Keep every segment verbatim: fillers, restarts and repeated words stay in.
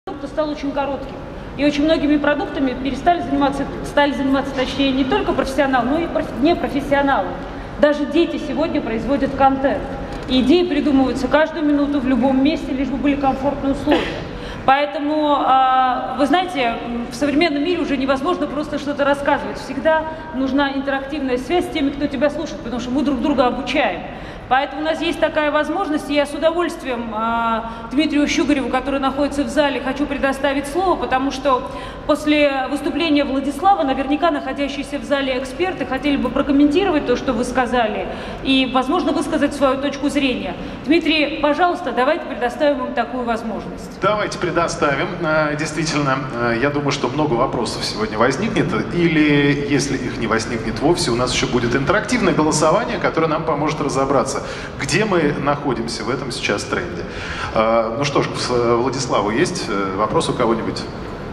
стал очень коротким. И очень многими продуктами перестали заниматься, стали заниматься, точнее, не только профессионалы, но и непрофессионалы. Даже дети сегодня производят контент. И идеи придумываются каждую минуту в любом месте, лишь бы были комфортные условия. Поэтому, вы знаете, в современном мире уже невозможно просто что-то рассказывать. Всегда нужна интерактивная связь с теми, кто тебя слушает, потому что мы друг друга обучаем. Поэтому у нас есть такая возможность, и я с удовольствием Дмитрию Щугареву, который находится в зале, хочу предоставить слово, потому что после выступления Владислава наверняка находящиеся в зале эксперты хотели бы прокомментировать то, что вы сказали, и, возможно, высказать свою точку зрения. Дмитрий, пожалуйста, давайте предоставим им такую возможность. Давайте предоставим. Действительно, я думаю, что много вопросов сегодня возникнет, или, если их не возникнет вовсе, у нас еще будет интерактивное голосование, которое нам поможет разобраться, где мы находимся в этом сейчас тренде. Ну что ж, к Владиславу есть вопрос у кого-нибудь?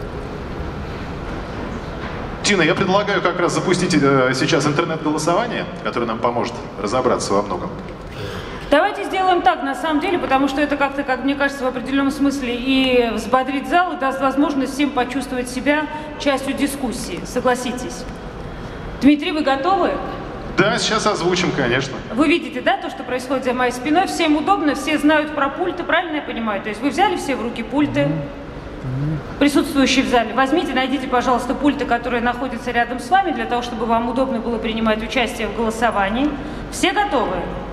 Тина, я предлагаю как раз запустить сейчас интернет-голосование, которое нам поможет разобраться во многом. Давайте сделаем так, на самом деле, потому что это как-то, как мне кажется, в определенном смысле и взбодрит зал, и даст возможность всем почувствовать себя частью дискуссии. Согласитесь. Дмитрий, вы готовы? Да, сейчас озвучим, конечно. Вы видите, да, то, что происходит за моей спиной? Всем удобно, все знают про пульты, правильно я понимаю? То есть вы взяли все в руки пульты, присутствующие в зале. Возьмите, найдите, пожалуйста, пульты, которые находятся рядом с вами, для того, чтобы вам удобно было принимать участие в голосовании. Все готовы?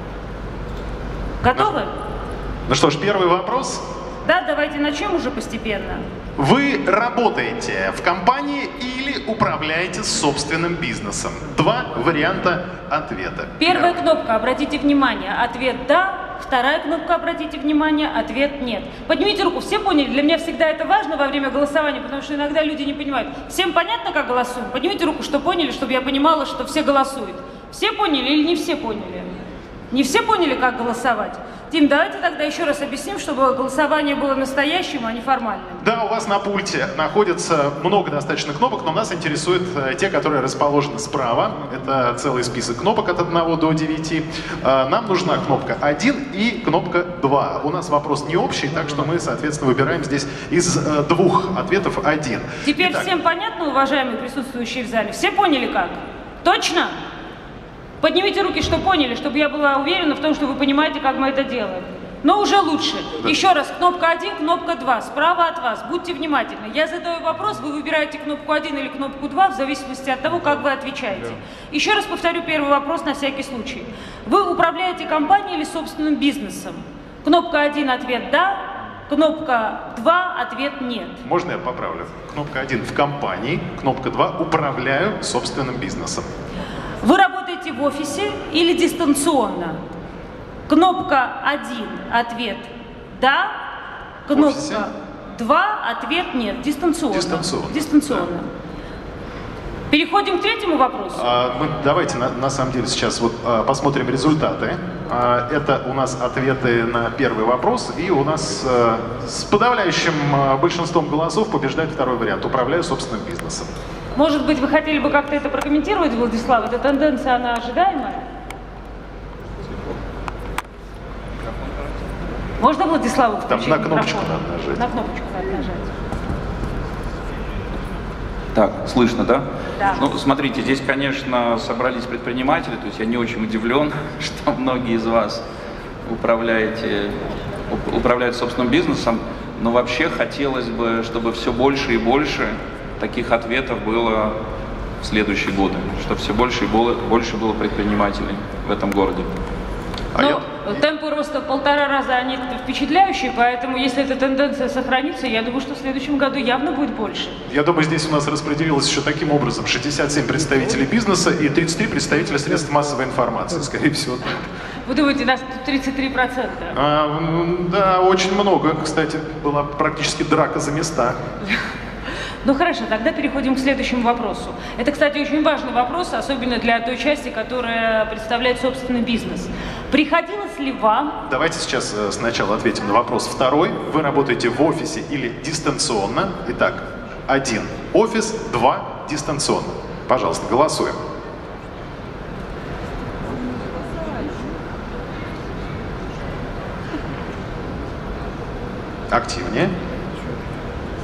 Готовы? Ну, ну что ж, первый вопрос. Да, давайте начнем уже постепенно. Вы работаете в компании или управляете собственным бизнесом? Два варианта ответа. Первая кнопка, обратите внимание, ответ «да». Вторая кнопка, обратите внимание, ответ «нет». Поднимите руку, все поняли? Для меня всегда это важно во время голосования, потому что иногда люди не понимают. Всем понятно, как голосуем? Поднимите руку, что поняли, чтобы я понимала, что все голосуют. Все поняли или не все поняли? Не все поняли, как голосовать? Тим, давайте тогда еще раз объясним, чтобы голосование было настоящим, а не формальным. Да, у вас на пульте находится много достаточно кнопок, но нас интересуют э, те, которые расположены справа. Это целый список кнопок от одного до девяти. Э, нам нужна кнопка один и кнопка два. У нас вопрос не общий, так что мы, соответственно, выбираем здесь из э, двух ответов один. Теперь Итак. Всем понятно, уважаемые присутствующие в зале? Все поняли как? Точно? Поднимите руки, что поняли, чтобы я была уверена в том, что вы понимаете, как мы это делаем. Но уже лучше. Да. Еще раз, кнопка один, кнопка два. Справа от вас. Будьте внимательны. Я задаю вопрос, вы выбираете кнопку один или кнопку два, в зависимости от того, как вы отвечаете. Да. Еще раз повторю первый вопрос на всякий случай. Вы управляете компанией или собственным бизнесом? Кнопка один, ответ «да». Кнопка два, ответ «нет». Можно я поправлю? Кнопка один в компании, кнопка два управляю собственным бизнесом. Вы работаете в офисе или дистанционно? Кнопка один, ответ «да». Кнопка два, ответ «нет». Дистанционно. Дистанционно. Дистанционно. Да. Переходим к третьему вопросу. А, мы, давайте на, на самом деле сейчас вот а, посмотрим результаты. А, это у нас ответы на первый вопрос, и у нас а, с подавляющим а, большинством голосов побеждает второй вариант. Управляю собственным бизнесом. Может быть, вы хотели бы как-то это прокомментировать, Владислав? Эта тенденция, она ожидаемая? Можно Владиславу включить Там на кнопочку микрофон? надо нажать. На кнопочку надо нажать. Так, слышно, да? Да. Ну, смотрите, здесь, конечно, собрались предприниматели, то есть я не очень удивлен, что многие из вас управляете, управляют собственным бизнесом, но вообще хотелось бы, чтобы все больше и больше таких ответов было в следующие годы, чтобы все больше и больше было предпринимателей в этом городе. А ну, я... темпы роста в полтора раза, они впечатляющие, поэтому если эта тенденция сохранится, я думаю, что в следующем году явно будет больше. Я думаю, здесь у нас распределилось еще таким образом: шестьдесят семь представителей бизнеса и тридцать три представителя средств массовой информации, скорее всего. Вы думаете, у нас тут тридцать три процента? А, да, очень много. Кстати, была практически драка за места. Ну хорошо, тогда переходим к следующему вопросу. Это, кстати, очень важный вопрос, особенно для той части, которая представляет собственный бизнес. Приходилось ли вам... Давайте сейчас сначала ответим на вопрос второй. Вы работаете в офисе или дистанционно? Итак, один офис, два дистанционно. Пожалуйста, голосуем. Активнее.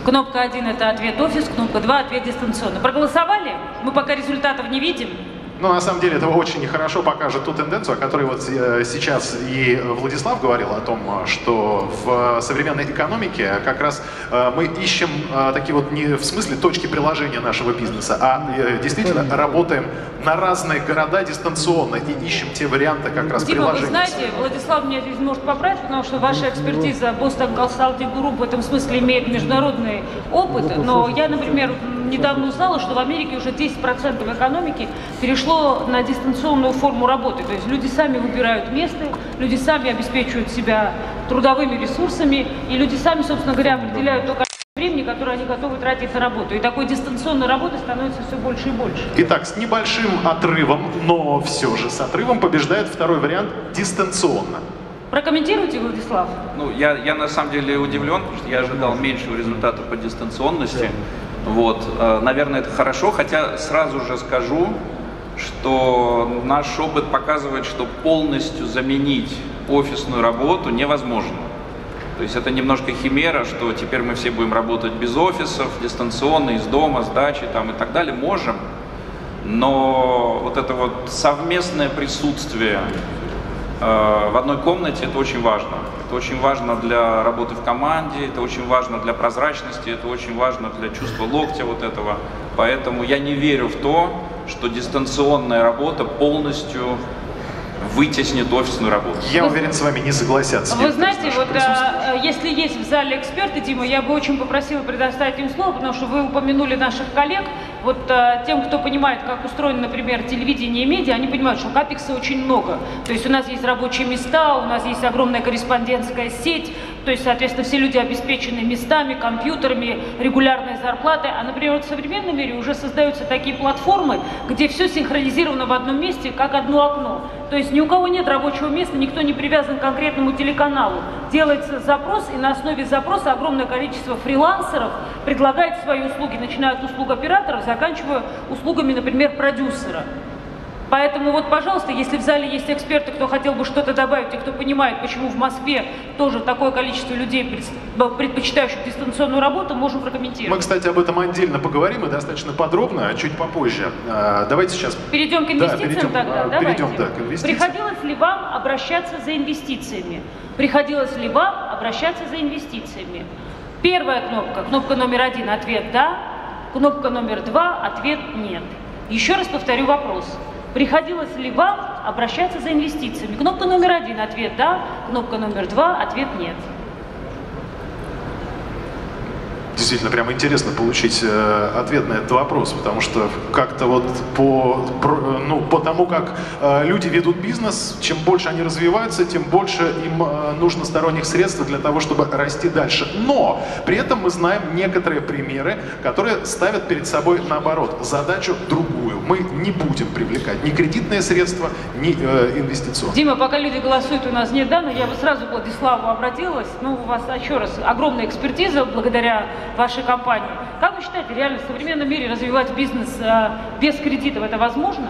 Кнопка один – это ответ офис, кнопка два – ответ дистанционно. Проголосовали? Мы пока результатов не видим. Ну, на самом деле, это очень хорошо покажет ту тенденцию, о которой вот сейчас и Владислав говорил, о том, что в современной экономике как раз мы ищем такие вот не в смысле точки приложения нашего бизнеса, а действительно работаем на разные города дистанционно и ищем те варианты как раз Дима, приложения. вы знаете, Владислав меня здесь может поправить, потому что ваша экспертиза Boston Consulting Group в этом смысле имеет международный опыт, но я, например, недавно узнала, что в Америке уже десять процентов экономики перешло на дистанционную форму работы. То есть люди сами выбирают место, люди сами обеспечивают себя трудовыми ресурсами, и люди сами, собственно говоря, определяют то количество времени, которое они готовы тратить на работу. И такой дистанционной работы становится все больше и больше. Итак, с небольшим отрывом, но все же с отрывом побеждает второй вариант дистанционно. Прокомментируйте, Владислав. Ну, я, я на самом деле удивлен, потому что я ожидал меньшего результата по дистанционности. Вот, наверное, это хорошо, хотя сразу же скажу, что наш опыт показывает, что полностью заменить офисную работу невозможно. То есть это немножко химера, что теперь мы все будем работать без офисов, дистанционно, из дома, с дачи там, и так далее. Можем, но вот это вот совместное присутствие э, в одной комнате, это очень важно. Это очень важно для работы в команде, это очень важно для прозрачности, это очень важно для чувства локтя вот этого. Поэтому я не верю в то, что дистанционная работа полностью вытеснит офисную работу. Я уверен, с вами не согласятся. Вы знаете, вот а, если есть в зале эксперты, Дима, я бы очень попросила предоставить им слово, потому что вы упомянули наших коллег. Вот а, тем, кто понимает, как устроено, например, телевидение и медиа, они понимают, что капекса очень много. То есть у нас есть рабочие места, у нас есть огромная корреспондентская сеть, то есть, соответственно, все люди обеспечены местами, компьютерами, регулярной зарплатой. А, например, вот в современном мире уже создаются такие платформы, где все синхронизировано в одном месте, как одно окно. То есть ни у кого нет рабочего места, никто не привязан к конкретному телеканалу. Делается запрос, и на основе запроса огромное количество фрилансеров предлагает свои услуги, начиная от услуг операторов, заканчивая услугами, например, продюсера. Поэтому вот, пожалуйста, если в зале есть эксперты, кто хотел бы что-то добавить, и кто понимает, почему в Москве тоже такое количество людей, предпочитающих дистанционную работу, можем прокомментировать. Мы, кстати, об этом отдельно поговорим и достаточно подробно, а чуть попозже. Давайте сейчас... Перейдем к инвестициям да, перейдем, тогда? Давайте. Перейдем, да, к инвестициям. Приходилось ли вам обращаться за инвестициями? Приходилось ли вам обращаться за инвестициями? Первая кнопка, кнопка номер один, ответ «да». Кнопка номер два, ответ «нет». Еще раз повторю вопрос. Приходилось ли вам обращаться за инвестициями? Кнопка номер один, ответ «да», кнопка номер два, ответ «нет». Действительно, прямо интересно получить э, ответ на этот вопрос, потому что как-то вот по, про, ну, по тому, как э, люди ведут бизнес, чем больше они развиваются, тем больше им э, нужно сторонних средств для того, чтобы расти дальше. Но при этом мы знаем некоторые примеры, которые ставят перед собой, наоборот, задачу другую. Мы не будем привлекать ни кредитные средства, ни э, инвестиционные. Дима, пока люди голосуют, у нас нет данных, я бы сразу к Владиславу обратилась. Ну, у вас еще раз огромная экспертиза благодаря вашей компании. Как вы считаете, реально в современном мире развивать бизнес э, без кредитов, это возможно?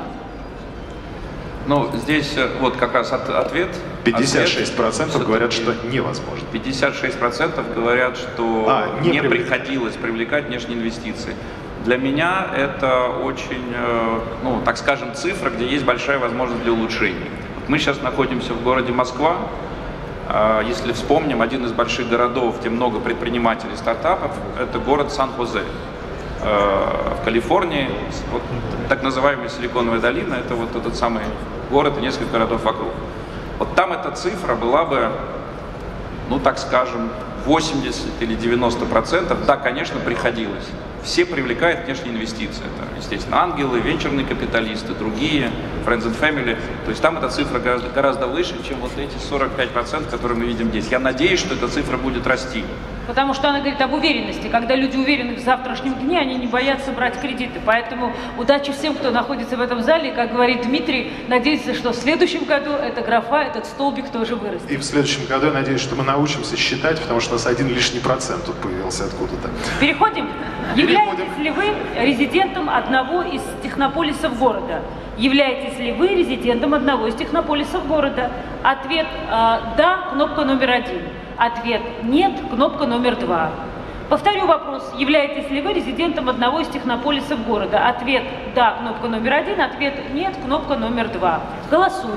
Ну, здесь вот как раз от, ответ. пятьдесят шесть процентов говорят, что невозможно. пятьдесят шесть процентов говорят, что а, не, не привлек... приходилось привлекать внешние инвестиции. Для меня это очень, ну, так скажем, цифра, где есть большая возможность для улучшений. Вот мы сейчас находимся в городе Москва. Если вспомним, один из больших городов, где много предпринимателей, стартапов, это город Сан-Хозе в Калифорнии. Вот, так называемая Силиконовая долина, это вот этот самый город и несколько городов вокруг. Вот там эта цифра была бы, ну так скажем, восемьдесят или девяносто процентов. Да, конечно, приходилось. Все привлекают внешние инвестиции. Это, естественно, ангелы, венчурные капиталисты, другие, friends and family. То есть там эта цифра гораздо, гораздо выше, чем вот эти сорок пять процентов, которые мы видим здесь. Я надеюсь, что эта цифра будет расти. Потому что она говорит об уверенности. Когда люди уверены в завтрашнем дне, они не боятся брать кредиты. Поэтому удачи всем, кто находится в этом зале. И, как говорит Дмитрий, надеется, что в следующем году эта графа, этот столбик тоже вырастет. И в следующем году я надеюсь, что мы научимся считать, потому что у нас один лишний процент тут появился откуда-то. Переходим. Являетесь ли вы резидентом одного из технополисов города? Являетесь ли вы резидентом одного из технополисов города? Ответ э, «да», кнопка номер один. Ответ «нет», кнопка номер два. Повторю вопрос. Являетесь ли вы резидентом одного из технополисов города? Ответ «да», кнопка номер один. Ответ «нет», кнопка номер два. Голосуем.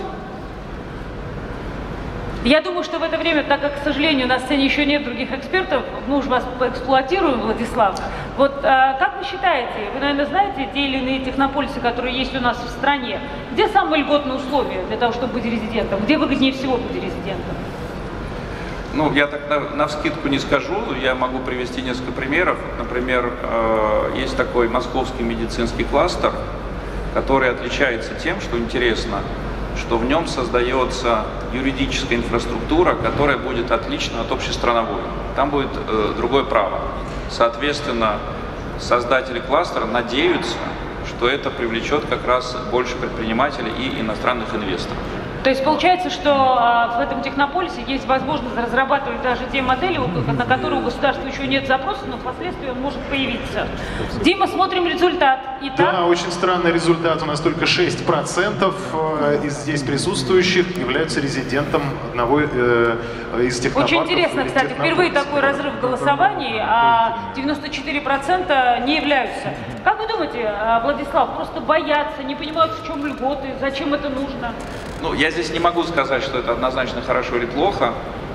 Я думаю, что в это время, так как, к сожалению, на сцене еще нет других экспертов, мы уж вас поэксплуатируем, Владислав. Вот а, как вы считаете, вы, наверное, знаете те или иные технополисы, которые есть у нас в стране, где самые льготные условия для того, чтобы быть резидентом? Где выгоднее всего быть резидентом? Ну, я так на, навскидку не скажу, я могу привести несколько примеров. Например, э, есть такой московский медицинский кластер, который отличается тем, что интересно, что в нем создается юридическая инфраструктура, которая будет отлична от общестрановой. Там будет э, другое право. Соответственно, создатели кластера надеются, что это привлечет как раз больше предпринимателей и иностранных инвесторов. То есть получается, что а, в этом технополисе есть возможность разрабатывать даже те модели, на которые у государства еще нет запроса, но впоследствии он может появиться. Дима, смотрим результат. Итак... Да, очень странный результат. У нас только шесть процентов из здесь присутствующих являются резидентом одного э, из технопарков. Очень интересно, кстати, впервые такой разрыв в голосовании, а девяносто четыре процента не являются. Как вы думаете, Владислав, просто боятся, не понимают, в чем льготы, зачем это нужно? Ну, я здесь не могу сказать, что это однозначно хорошо или плохо.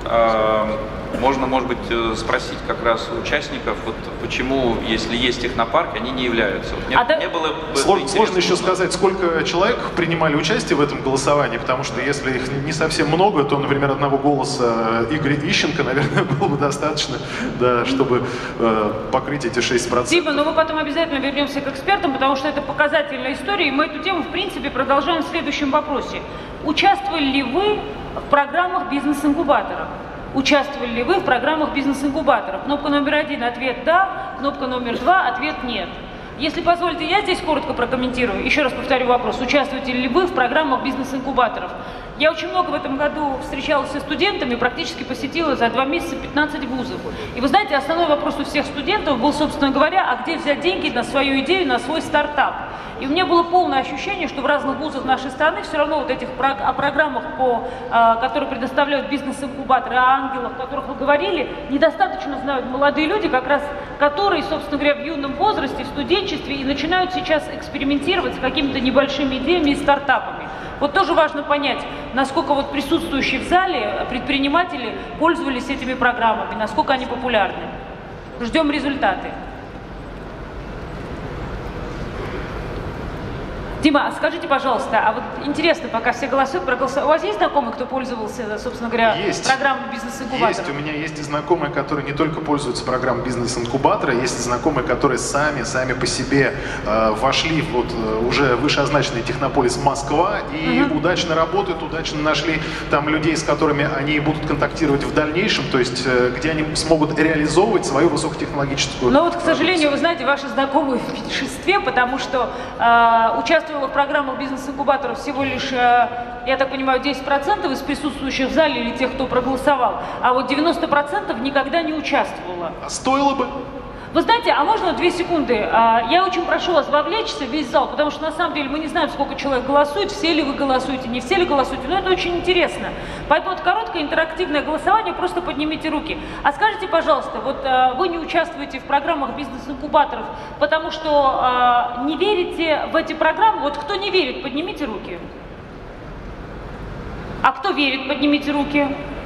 Можно, может быть, спросить как раз у участников, вот почему, если есть технопарки, они не являются. Вот мне, а мне да... было, Слож, сложно еще сказать, сколько человек принимали участие в этом голосовании, потому что если их не совсем много, то, например, одного голоса Игоря Ищенко, наверное, было бы достаточно, да, чтобы э, покрыть эти шесть процентов. Дима, ну мы потом обязательно вернемся к экспертам, потому что это показательная история, и мы эту тему, в принципе, продолжаем в следующем вопросе. Участвовали ли вы в программах бизнес-инкубаторов? Участвовали ли вы в программах бизнес-инкубаторов? Кнопка номер один – ответ «да», кнопка номер два – ответ «нет». Если позволите, я здесь коротко прокомментирую. Еще раз повторю вопрос. Участвуете ли вы в программах бизнес-инкубаторов? Я очень много в этом году встречалась со студентами, практически посетила за два месяца пятнадцать вузов. И вы знаете, основной вопрос у всех студентов был, собственно говоря, а где взять деньги на свою идею, на свой стартап? И у меня было полное ощущение, что в разных вузах нашей страны все равно вот этих о программах, по, которые предоставляют бизнес-инкубаторы, о ангелах, о которых вы говорили, недостаточно знают молодые люди, как раз которые, собственно говоря, в юном возрасте, в студенчестве и начинают сейчас экспериментировать с какими-то небольшими идеями и стартапами. Вот тоже важно понять, насколько вот присутствующие в зале предприниматели пользовались этими программами, насколько они популярны. Ждем результаты. Дима, а скажите, пожалуйста, а вот интересно, пока все голосуют, проголосовали, у вас есть знакомый, кто пользовался, собственно говоря, есть. программой бизнес-инкубатора? Есть, у меня есть и знакомые, которые не только пользуются программой бизнес-инкубатора, есть и знакомые, которые сами, сами по себе э, вошли в вот, уже вышеозначенный технополис Москва и угу. удачно работают, удачно нашли там людей, с которыми они будут контактировать в дальнейшем, то есть э, где они смогут реализовывать свою высокотехнологическую Но вот, к сожалению, продукцию. Вы знаете, ваши знакомые в меньшинстве, потому что э, участвуют в программах бизнес-инкубаторов всего лишь, я так понимаю, десять процентов из присутствующих в зале или тех, кто проголосовал, а вот девяносто процентов никогда не участвовало. А стоило бы? Вы знаете, а можно две секунды? Я очень прошу вас вовлечься в весь зал, потому что на самом деле мы не знаем, сколько человек голосует, все ли вы голосуете, не все ли голосуете, но это очень интересно. Поэтому вот короткое интерактивное голосование, просто поднимите руки. А скажите, пожалуйста, вот вы не участвуете в программах бизнес-инкубаторов, потому что не верите в эти программы? Вот кто не верит, поднимите руки. А кто верит, поднимите руки.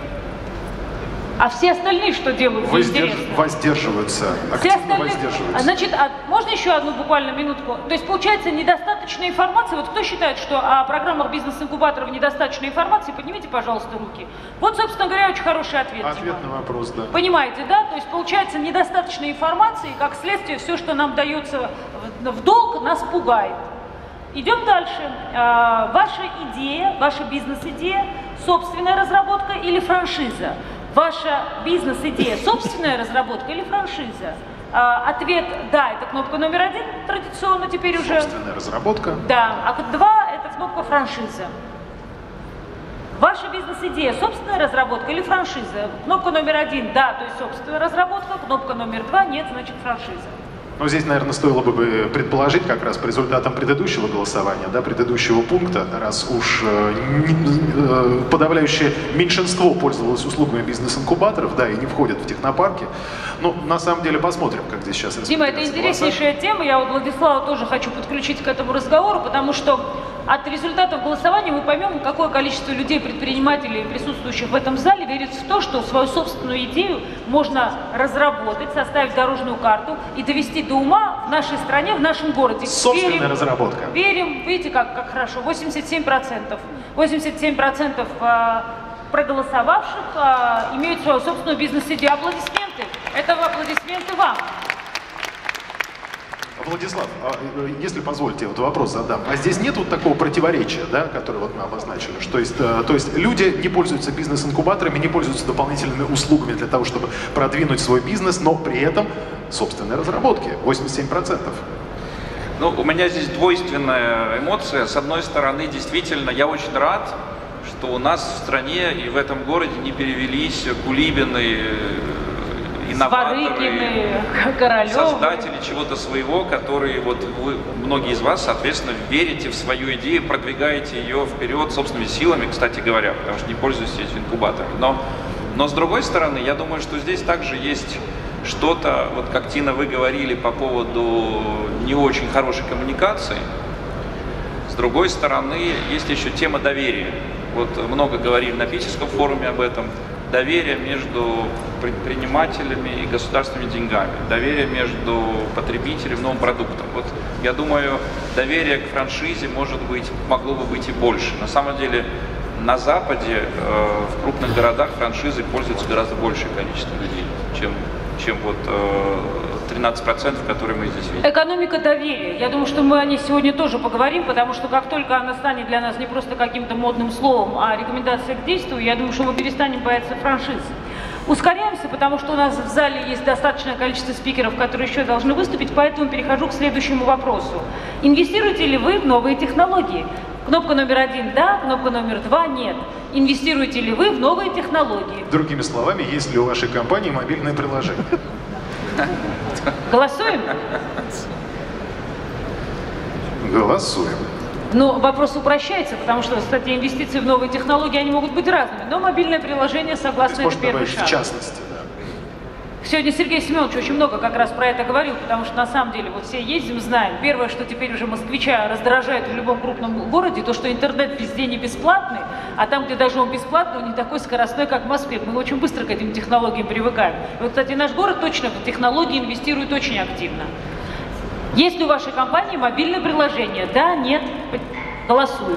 А все остальные что делают? Воздерж... Воздерживаются. Все остальные... воздерживаются. Значит, а можно еще одну буквально минутку? То есть, получается, недостаточно информации. Вот кто считает, что о программах бизнес-инкубаторов недостаточно информации, поднимите, пожалуйста, руки. Вот, собственно говоря, очень хороший ответ. Ответ Дима. На вопрос, да. Понимаете, да? То есть, получается, недостаточно информации, и, как следствие, все, что нам дается в долг, нас пугает. Идем дальше. А, ваша идея, ваша бизнес-идея, собственная разработка или франшиза? Ваша бизнес-идея – собственная разработка или франшиза? А, ответ «да» – это кнопка номер один, традиционно теперь уже. Собственная разработка. Да, а два – это кнопка франшиза. Ваша бизнес-идея – собственная разработка или франшиза? Кнопка номер один – да, то есть собственная разработка, кнопка номер два – нет, значит франшиза. Но здесь, наверное, стоило бы предположить как раз по результатам предыдущего голосования, да, предыдущего пункта, раз уж э, не, э, подавляющее меньшинство пользовалось услугами бизнес-инкубаторов, да, и не входят в технопарки. Ну, на самом деле, посмотрим, как здесь сейчас Дима, это интереснейшая голоса. тема. Я вот Владислава тоже хочу подключить к этому разговору, потому что от результатов голосования мы поймем, какое количество людей, предпринимателей, присутствующих в этом зале, верит в то, что свою собственную идею можно разработать, составить дорожную карту и довести до ума в нашей стране, в нашем городе. Собственная верим, разработка. Верим, видите, как, как хорошо, восемьдесят семь процентов. восемьдесят семь процентов проголосовавших имеют свою собственную бизнес-идею. Аплодисменты. Это аплодисменты вам. Владислав, если позволите, вот вопрос задам. А здесь нет вот такого противоречия, да, которое вот мы обозначили? Что есть, то есть люди не пользуются бизнес-инкубаторами, не пользуются дополнительными услугами для того, чтобы продвинуть свой бизнес, но при этом собственной разработки восемьдесят семь процентов. Ну, у меня здесь двойственная эмоция. С одной стороны, действительно, я очень рад, что у нас в стране и в этом городе не перевелись Кулибины, инноваторы, создатели чего-то своего, которые вот вы, многие из вас, соответственно, верите в свою идею, продвигаете ее вперед собственными силами, кстати говоря, потому что не пользуетесь этими инкубаторами. Но, но с другой стороны, я думаю, что здесь также есть что-то, вот как, Тина, вы говорили по поводу не очень хорошей коммуникации. С другой стороны, есть еще тема доверия. Вот много говорили на Питерском форуме об этом. Доверие между предпринимателями и государственными деньгами, доверие между потребителем и новым продуктом. Вот я думаю, доверие к франшизе, может быть, могло бы быть и больше. На самом деле, на Западе, э, в крупных городах франшизой пользуется гораздо большее количество людей, чем, чем вот э, тринадцать процентов, которые мы здесь видим. Экономика доверия. Я думаю, что мы о ней сегодня тоже поговорим, потому что как только она станет для нас не просто каким-то модным словом, а рекомендацией к действию, я думаю, что мы перестанем бояться франшиз. Ускоряемся, потому что у нас в зале есть достаточное количество спикеров, которые еще должны выступить, поэтому перехожу к следующему вопросу. Инвестируете ли вы в новые технологии? Кнопка номер один – да, кнопка номер два – нет. Инвестируете ли вы в новые технологии? Другими словами, есть ли у вашей компании мобильное приложение? Голосуем? Голосуем. Но вопрос упрощается, потому что, кстати, инвестиции в новые технологии, они могут быть разными. Но мобильное приложение, согласно, это первый шаг. В частности, да. Сегодня Сергей Семенович очень много как раз про это говорил, потому что на самом деле вот все ездим, знаем. Первое, что теперь уже москвича раздражает в любом крупном городе, то, что интернет везде не бесплатный, а там, где даже он бесплатный, он не такой скоростной, как в Москве. Мы очень быстро к этим технологиям привыкаем. И вот, кстати, наш город точно в технологии инвестирует очень активно. Есть ли у вашей компании мобильное приложение? Да, нет? Голосуем.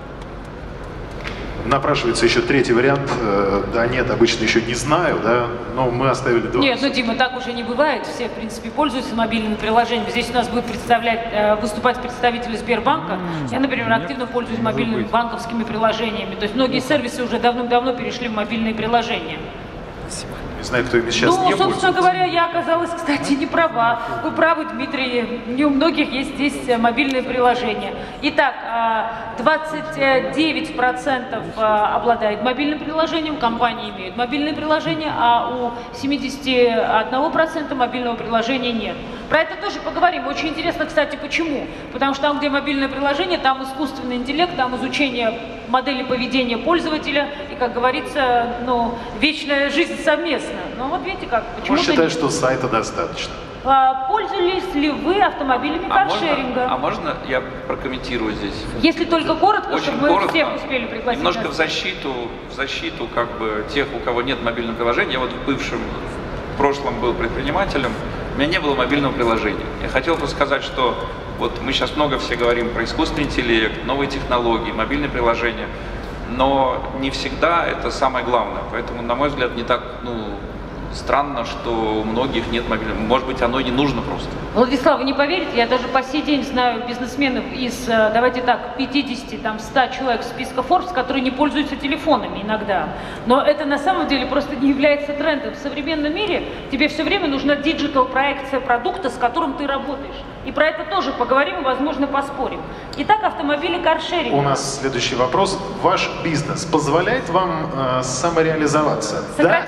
Напрашивается еще третий вариант. Да, нет, обычно еще не знаю, да, но мы оставили два. Нет, ну, Дима, так уже не бывает. Все, в принципе, пользуются мобильным приложением. Здесь у нас будет представлять, выступать представители Сбербанка. Я, например, активно пользуюсь мобильными банковскими приложениями. То есть многие сервисы уже давным-давно перешли в мобильные приложения. Не знаю, кто ими сейчас ну, не собственно пользуется. говоря, я оказалась, кстати, не права. Вы правы, Дмитрий, не у многих есть здесь мобильные приложения. Итак, двадцать девять процентов обладает мобильным приложением, компании имеют мобильное приложение, а у семидесяти одного процента мобильного приложения нет. Про это тоже поговорим. Очень интересно, кстати, почему. Потому что там, где мобильное приложение, там искусственный интеллект, там изучение модели поведения пользователя и, как говорится, ну, вечная жизнь совместно. Ну вот видите как. Почему я считаю, что сайта достаточно. А, пользовались ли вы автомобилями а каршеринга? Можно, а можно я прокомментирую здесь? Если только коротко, Очень чтобы мы коротко, всех успели пригласить. Немножко нас. в защиту, в защиту как бы тех, у кого нет мобильного приложения. Я вот в бывшем, в прошлом был предпринимателем, у меня не было мобильного приложения. Я хотел бы сказать, что вот мы сейчас много все говорим про искусственный интеллект, новые технологии, мобильные приложения, но не всегда это самое главное. Поэтому, на мой взгляд, не так, ну, странно, что у многих нет мобильного. Может быть, оно и не нужно просто. Владислав, вы не поверите, я даже по сей день знаю бизнесменов из, давайте так, пятидесяти, там, ста человек списка Forbes, которые не пользуются телефонами иногда. Но это на самом деле просто не является трендом. В современном мире тебе все время нужна диджитал-проекция продукта, с которым ты работаешь. И про это тоже поговорим и, возможно, поспорим. Итак, автомобили каршеринга. У нас следующий вопрос. Ваш бизнес позволяет вам э, самореализоваться? Сократим, да? дать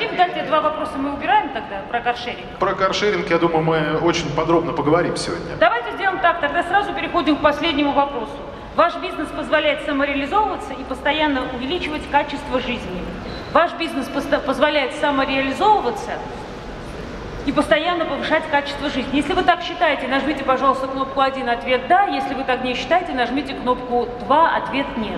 два вопроса мы убираем тогда про каршеринг? Про каршеринг, я думаю, мы очень подробно поговорим сегодня. Давайте сделаем так, тогда сразу переходим к последнему вопросу. Ваш бизнес позволяет самореализовываться и постоянно увеличивать качество жизни. Ваш бизнес позволяет самореализовываться и постоянно повышать качество жизни. Если вы так считаете, нажмите, пожалуйста, кнопку один, ответ «да». Если вы так не считаете, нажмите кнопку два, ответ «нет».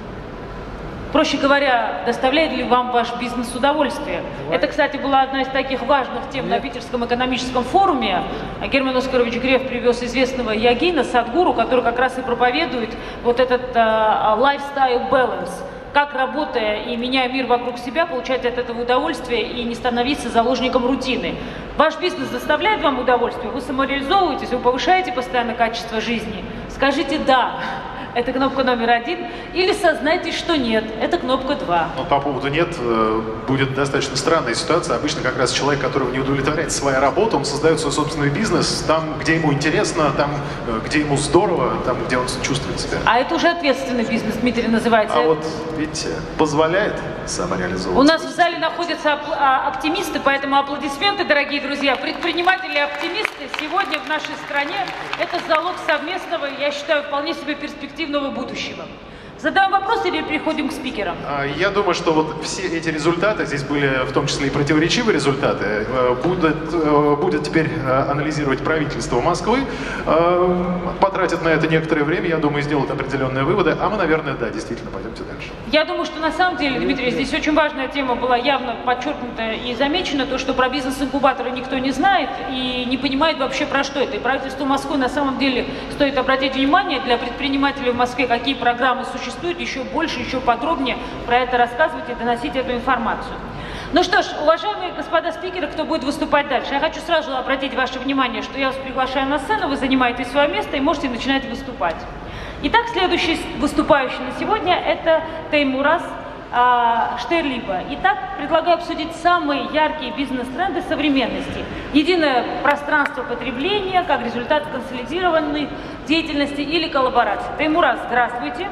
Проще говоря, доставляет ли вам ваш бизнес удовольствие? Это, кстати, была одна из таких важных тем на Питерском экономическом форуме. Герман Оскарович Греф привез известного йогина, садгуру, который как раз и проповедует вот этот uh, lifestyle balance. Как, работая и меняя мир вокруг себя, получать от этого удовольствие и не становиться заложником рутины. Ваш бизнес доставляет вам удовольствие, вы самореализовываетесь, вы повышаете постоянно качество жизни. Скажите «да». Это кнопка номер один. Или сознайтесь, что нет. Это кнопка два. Но по поводу «нет» будет достаточно странная ситуация. Обычно как раз человек, которого не удовлетворяет своя работа, он создает свой собственный бизнес там, где ему интересно, там, где ему здорово, там, где он чувствует себя. А это уже ответственный бизнес, Дмитрий, называется. А вот, видите, позволяет самореализовываться. У нас в зале находятся оптимисты, поэтому аплодисменты, дорогие друзья. Предприниматели и оптимисты сегодня в нашей стране – это залог совместного, я считаю, вполне себе перспективного будущего. Задаем вопрос или переходим к спикерам? Я думаю, что вот все эти результаты, здесь были в том числе и противоречивые результаты, будут, будет теперь анализировать правительство Москвы, потратят на это некоторое время, я думаю, сделают определенные выводы, а мы, наверное, да, действительно, пойдемте дальше. Я думаю, что на самом деле, Дмитрий, здесь очень важная тема была явно подчеркнута и замечена, то, что про бизнес-инкубаторы никто не знает и не понимает вообще, про что это. И правительству Москвы на самом деле стоит обратить внимание для предпринимателей в Москве, какие программы существуют, еще больше, еще подробнее про это рассказывать и доносить эту информацию. Ну что ж, уважаемые господа спикеры, кто будет выступать дальше, я хочу сразу обратить ваше внимание, что я вас приглашаю на сцену, вы занимаете свое место и можете начинать выступать. Итак, следующий выступающий на сегодня – это Теймураз а, Штейрлипа. Итак, предлагаю обсудить самые яркие бизнес-тренды современности. Единое пространство потребления как результат консолидированной деятельности или коллаборации. Теймураз, здравствуйте.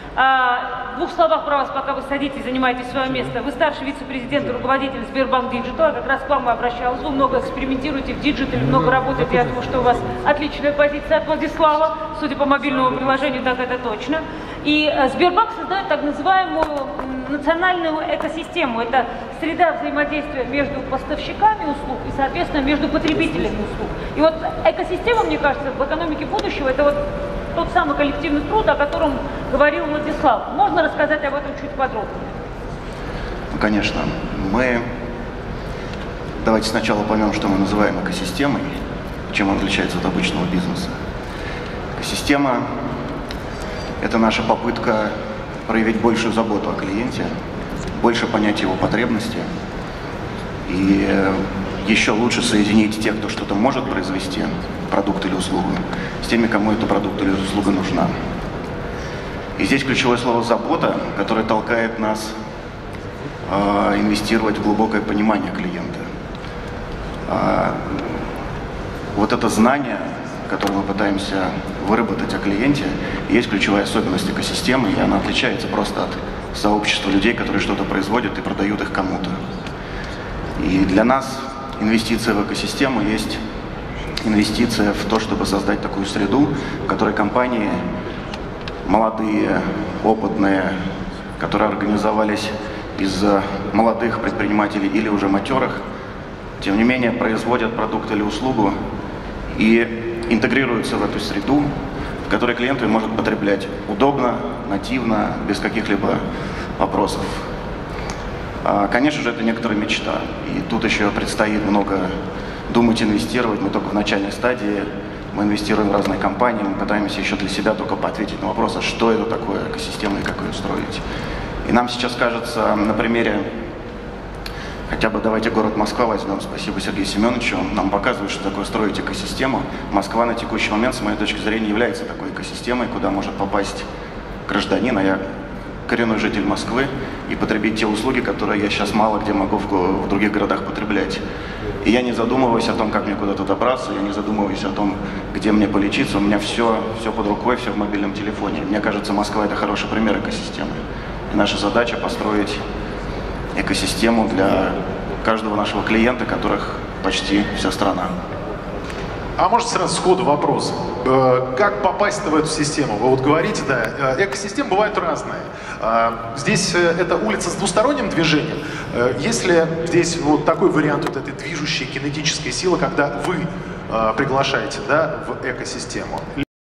А, в двух словах про вас, пока вы садитесь, занимаете свое место. Вы старший вице-президент и руководитель Сбербанк Диджитал. Как раз к вам и обращалась. Вы много экспериментируете в диджитале, много работаете. Я думаю, что у вас отличная позиция от Владислава. Судя по мобильному приложению, так это точно. И Сбербанк создает так называемую национальную экосистему. Это среда взаимодействия между поставщиками услуг и, соответственно, между потребителями услуг. И вот экосистема, мне кажется, в экономике будущего, это вот тот самый коллективный труд, о котором говорил Владислав. Можно рассказать об этом чуть подробнее? Ну, конечно. Мы... Давайте сначала поймем, что мы называем экосистемой, чем он отличается от обычного бизнеса. Экосистема – это наша попытка проявить большую заботу о клиенте, больше понять его потребности и еще лучше соединить тех, кто что-то может произвести, продукт или услугу, с теми, кому этот продукт или услуга нужна. И здесь ключевое слово «забота», которое толкает нас э, инвестировать в глубокое понимание клиента. Э, вот это знание, которое мы пытаемся выработать о клиенте, есть ключевая особенность экосистемы, и она отличается просто от сообщества людей, которые что-то производят и продают их кому-то. И для нас инвестиция в экосистему есть инвестиция в то, чтобы создать такую среду, в которой компании молодые, опытные, которые организовались из молодых предпринимателей или уже матерых, тем не менее производят продукт или услугу и интегрируются в эту среду, в которой клиент может потреблять удобно, нативно, без каких-либо вопросов. Конечно же, это некоторая мечта, и тут еще предстоит много думать, инвестировать. Мы только в начальной стадии, мы инвестируем в разные компании, мы пытаемся еще для себя только ответить на вопрос, а что это такое экосистема и как ее строить. И нам сейчас кажется, на примере, хотя бы давайте город Москва возьмем, спасибо Сергею Семеновичу, он нам показывает, что такое строить экосистему. Москва на текущий момент, с моей точки зрения, является такой экосистемой, куда может попасть гражданин, а я коренной житель Москвы, и потребить те услуги, которые я сейчас мало где могу в, в других городах потреблять. И я не задумываюсь о том, как мне куда-то добраться, я не задумываюсь о том, где мне полечиться, у меня все, все под рукой, все в мобильном телефоне. Мне кажется, Москва – это хороший пример экосистемы. И наша задача – построить экосистему для каждого нашего клиента, которых почти вся страна. А может сразу сходу вопрос, э, как попасть в эту систему? Вы вот говорите, да, э, экосистемы бывают разные. Э, здесь э, это улица с двусторонним движением. Э, если здесь вот такой вариант вот этой движущей кинетической силы, когда вы э, приглашаете, да, в экосистему,